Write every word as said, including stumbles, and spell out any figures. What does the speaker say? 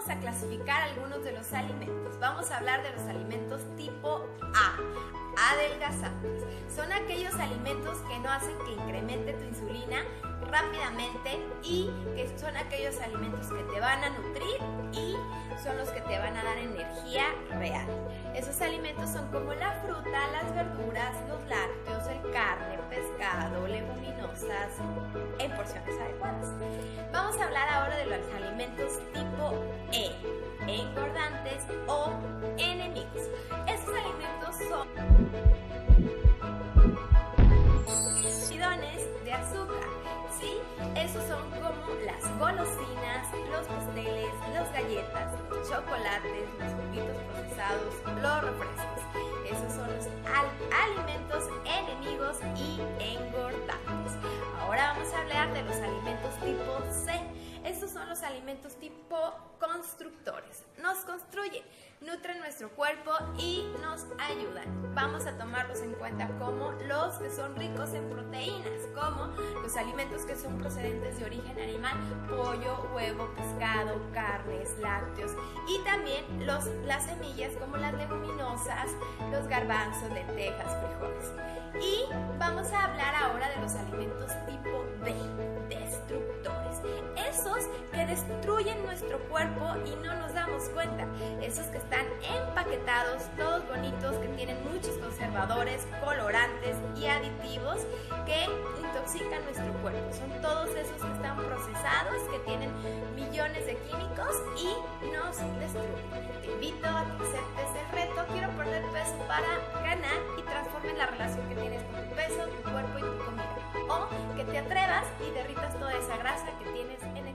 vamos a clasificar algunos de los alimentos. Vamos a hablar de los alimentos tipo A, adelgazantes. Son aquellos alimentos que no hacen que incremente tu insulina rápidamente y que son aquellos alimentos que te van a nutrir y son los que te van a dar energía real. Esos alimentos son como la fruta, las verduras, los lácteos, el carne, pescado, leguminosas en porciones adecuadas. Vamos a hablar ahora de los alimentos tipo E, engordantes o enemigos. Estos alimentos son bidones de azúcar, ¿sí? Esos son como las golosinas, los pasteles, las galletas, los chocolates, los juguitos procesados, los refrescos. Esos son los al alimentos enemigos y engordantes. Ahora vamos a hablar de los alimentos tipo C. Estos son los alimentos tipo constructores. Nos construyen, nutren nuestro cuerpo y nos ayudan. Vamos a tomarlos en cuenta como los que son ricos en proteínas, como los alimentos que son procedentes de origen animal, pollo, huevo, pescado, carnes, lácteos, y también los, las semillas como las leguminosas, los garbanzos, lentejas, frijoles. Y vamos a hablar ahora de los alimentos tipo D, destructores. Esos que destruyen nuestro cuerpo y no nos damos cuenta. Esos que están empaquetados, todos bonitos, que tienen muchos conservadores, colorantes y aditivos que intoxican nuestro cuerpo. Son todos esos que están procesados, que tienen millones de químicos y nos destruyen. Te invito a que aceptes el reto. Quiero perder peso para ganar y transformes la relación que tienes con tu peso, tu cuerpo y tu comida. O que te atrevas y derritas toda esa grasa que tienes en el